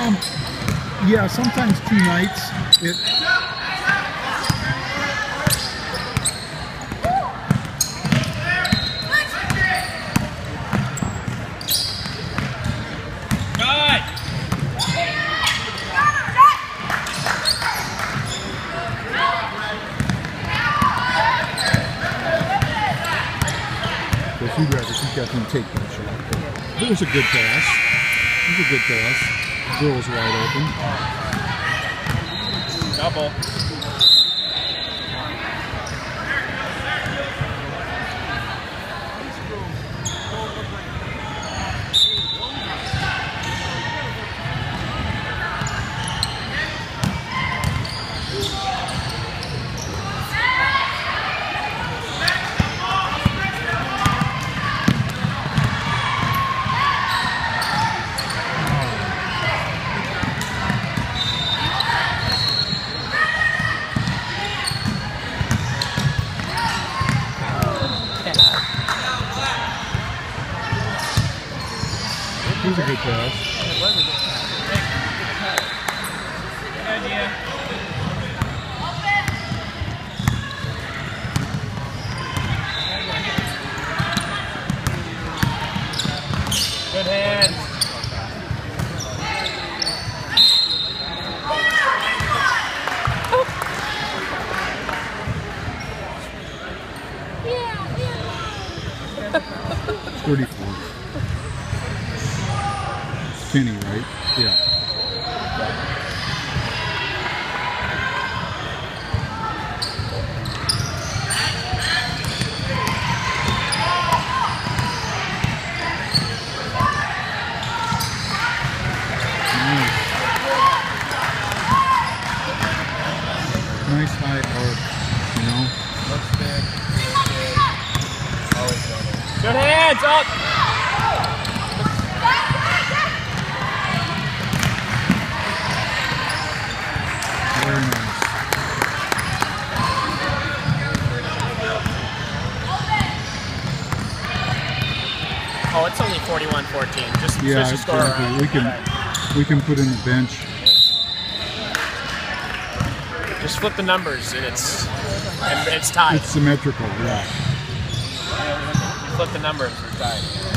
Yeah, sometimes 2 nights. Because he'd rather see Kathleen take that shot. But it was a good pass. It was a good pass. The girl's wide open. Double. It was a good pass. It was a good pass. Good idea. Good hand. It's 34. Kenny, right? Yeah. Nice high arc, you know? Looks big. Always double. Good hands up! Very nice. Oh, it's only 41-14. Just Yeah, switch the score around. we can put in the bench. Just flip the numbers and it's tied. It's symmetrical, yeah. Flip the numbers, it's tied.